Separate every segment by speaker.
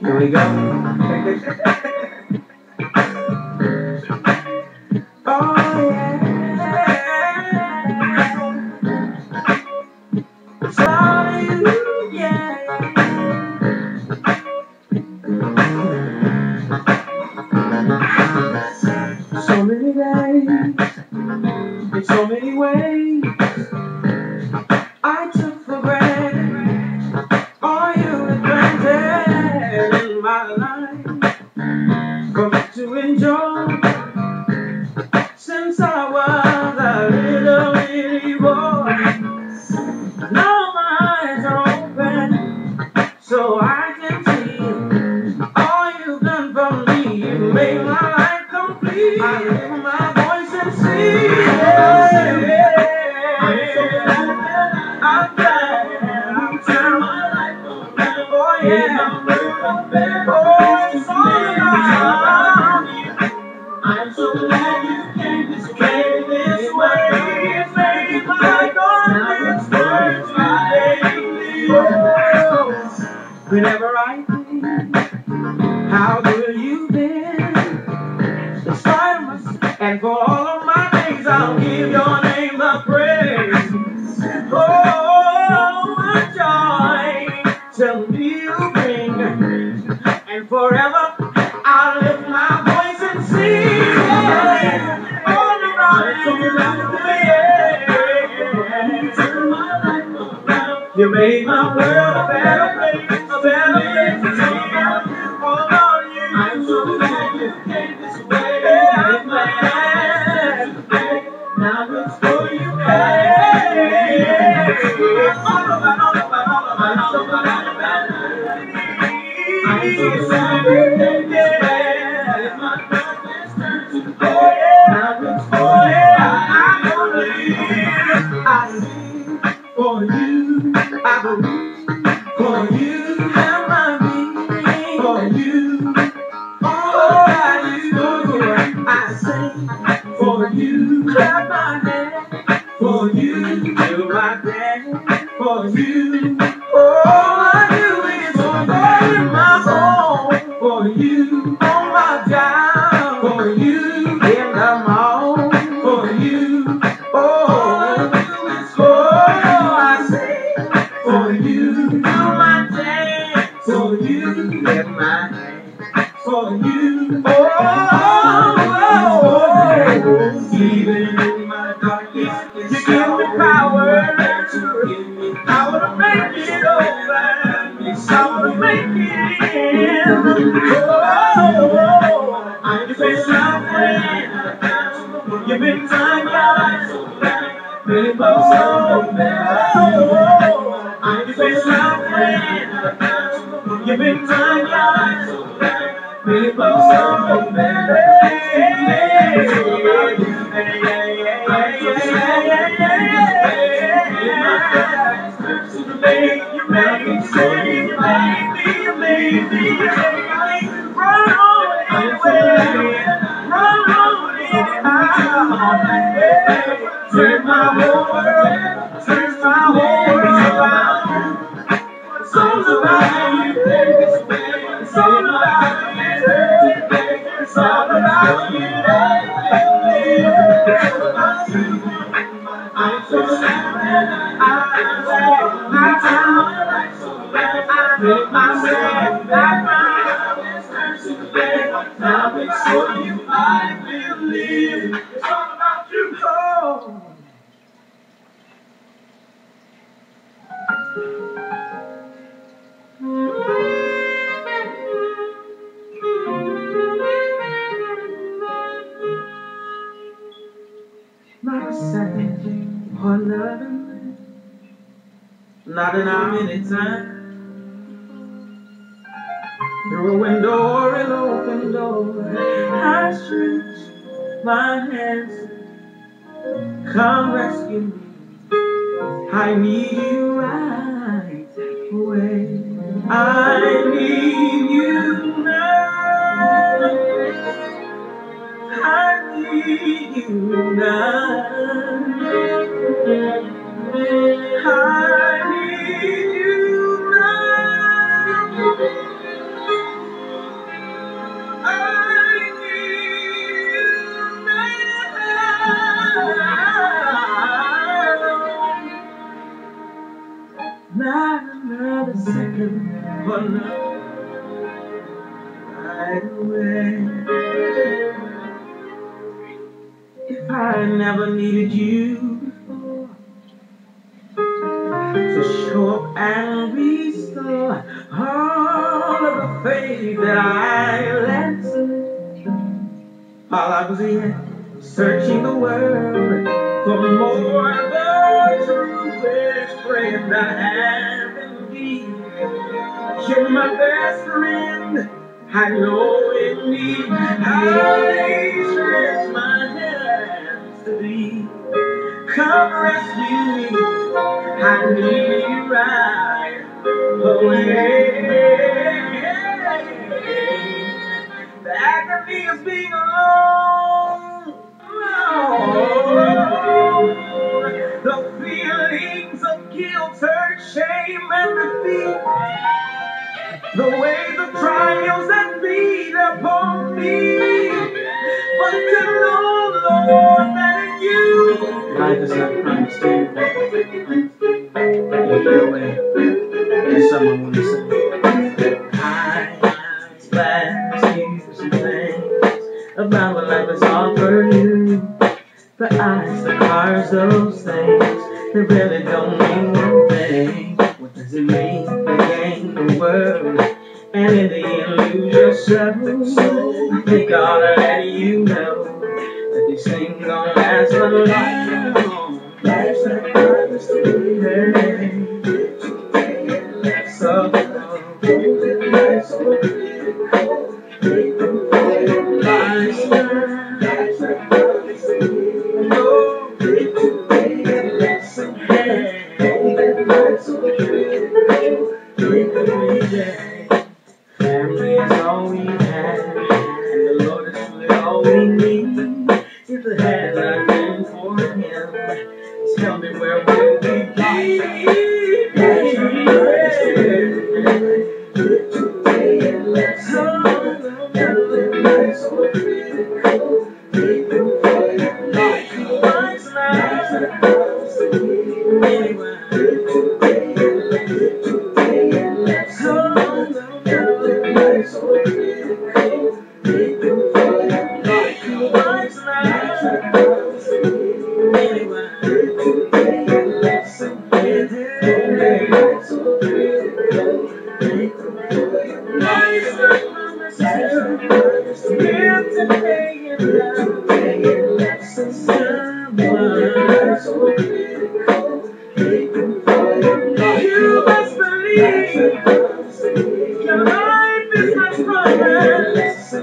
Speaker 1: Here we go. Oh yeah. Sorry, yeah. So many days, in so many ways, I took for granted all you had planted in my life for me to enjoy since I was a little bitty boy. Now my eyes are open so I can see all you've done for me. You made my life complete. I lift my voice and sing. I'm so glad I'm glad I'm turning my life around. Oh yeah, oh it's all about you. I'm so glad you came this way. It made my darkest words daily. Whenever I think how good you've been, in spite of myself, and for all of my days, I'll give your name the praise. Oh, what joy to me you bring, and forever I'll lift my voice and sing. All around you made my world a better place, a better place to live. All about you. I'm so glad you came this way. I'm glad now it's for you. All about, I'm so glad about you. I'm so glad you came this way. My darkness turned to day. Now it's for you. I believe for you. I believe for you. Have my being for you. All I do, I sing for you. Clap my hands for you. Do my dance for you. All I do is for my home for you. On my job for you. In the mall for you. All I do is for I sing for you. Do my dance for you. Lift my hand for you. Even in my darkest, you give me power to make it over. Power to make it in. I'm just something. You've been trying your life so bad. I'm just something. You've been trying your life so bad. Turn my whole world around. It's all about you. It's all about you. It's all about you. I'm so sad. I make myself back. Now it's for you. I believe. It's all about you. Oh. Not a second or another minute, not an hour anytime. Through a window or an open door, I stretch my hands. Come rescue me. I need you right away. I need you now. I need you now. I need you now. not another second or another right away. If I never needed you before to show up and restore all of the faith that I let slip while I was here searching the world for more of the truest friend I have indeed. You're my best friend, I know indeed. I stretch my hands to thee. Come rescue me, I need you right away. The agony of being alone, the feelings of guilt, hurt, shame, and defeat, the waves of trials that beat upon me, but to know, Lord, that in you life is not promised to you. Walk your way. There's someone want to say, eyes, glass, tears, and things about what life has offered you. The eyes, the cars, those things, they really don't mean one thing. What does it mean to gain the world and in the end lose yourself? I think I ought to let you know that these things don't last for long. Life's not promised to be so life's so critical. Take them for your life's not promised to be no today and let some hand. Life's so critical. Take them today. Family is all we have, and the Lord is truly all we need. If it had not been for Him, tell me where will we be? Today and let some life's so critical. Take them for your life. Life's not promised to be anywhere. Today and let some life's so critical. Take them for your life. Life's not promised to be anywhere. Today and let some life's so critical. Take them for your life. Life's not promised to be today and let some life's so critical. Take them for your life. You must believe your life is not promised.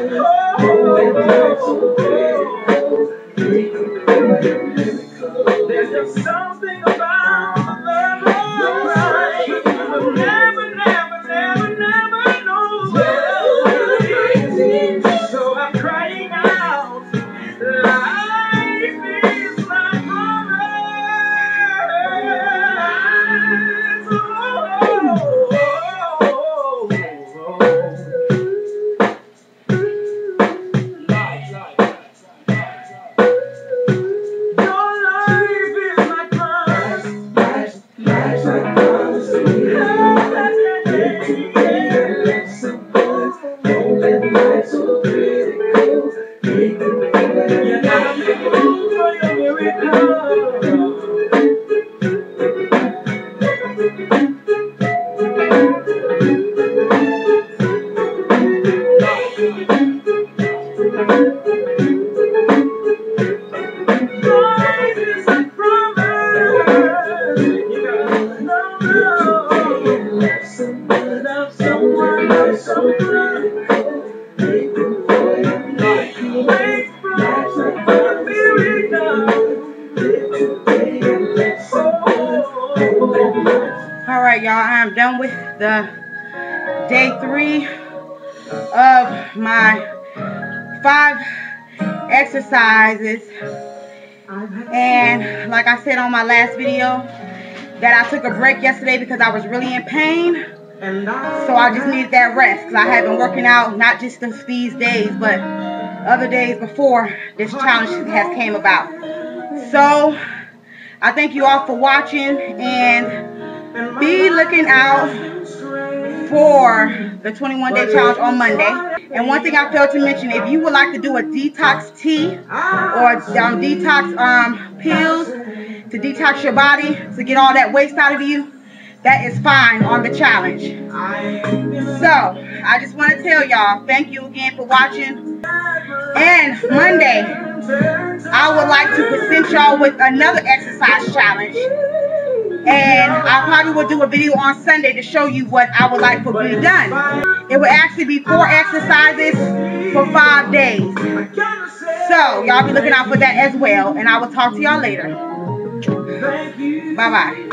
Speaker 1: There's just something about the love of Christ. You will never, never, never, never know. So I'm crying out, life is not promised. Alright, y'all, I'm done with the day 3 of my 5 exercises. And like I said on my last video, that I took a break yesterday because I was really in pain. So I just needed that rest because I have been working out not just these days, but other days before this challenge has came about. So I thank you all for watching, and be
Speaker 2: looking out for the 21-day challenge on Monday. And one thing I failed to mention, if you would like to do a detox tea or detox pills to detox your body, to get all that waste out of you, that is fine on the challenge. So, I just want to tell y'all, thank you again for watching. And Monday, I would like to present y'all with another exercise challenge. And I probably will do a video on Sunday to show you what I would like for to be done. It will actually be 4 exercises for 5 days. So, y'all be looking out for that as well. And I will talk to y'all later. Bye-bye.